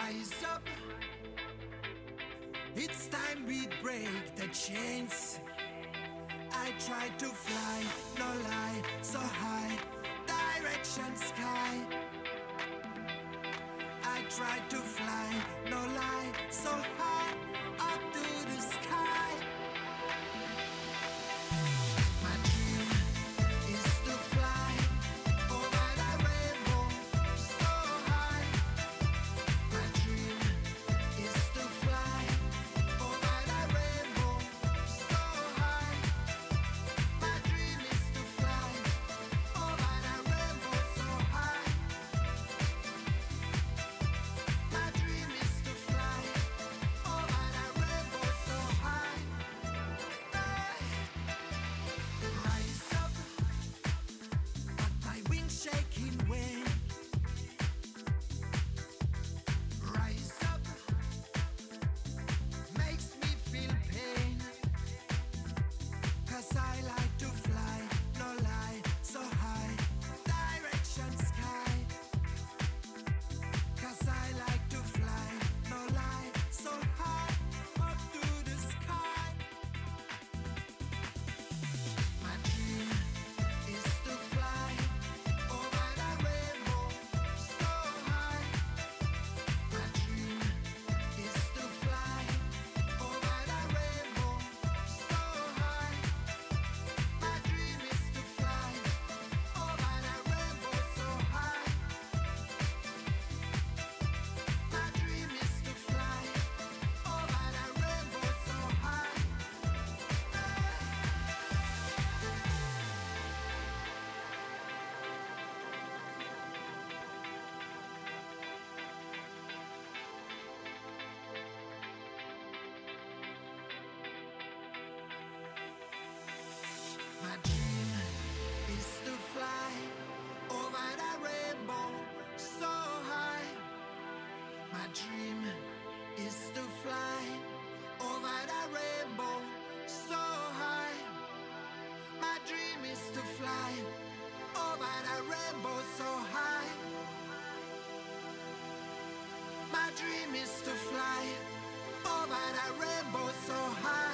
Rise up, it's time we break the chains. I try to fly, no lie, so high, direction sky. I try to fly, no lie, so high, up to the sky. My dream is to fly over the rainbow, so high. My dream is to fly over the rainbow, so high. My dream is to fly over the rainbow, so high. My dream is to fly over the rainbow, so high. Rise up, but my wings shaking wind. Rise up, makes me feel pain. 'Cause I like to fly, no lie, so high, direction sky. 'Cause I like to fly, no lie, so high, up to the sky. My dream is to fly over the rainbow, so high. My dream is to fly over the rainbow, so high. My dream is to fly over the rainbow, so high. My dream is to fly over the rainbow, so high. My dream is to fly over the rainbow, so high. My dream is to fly over the rainbow, so high. My dream is to fly over the rainbow, so high. My dream is to fly over the rainbow, so high.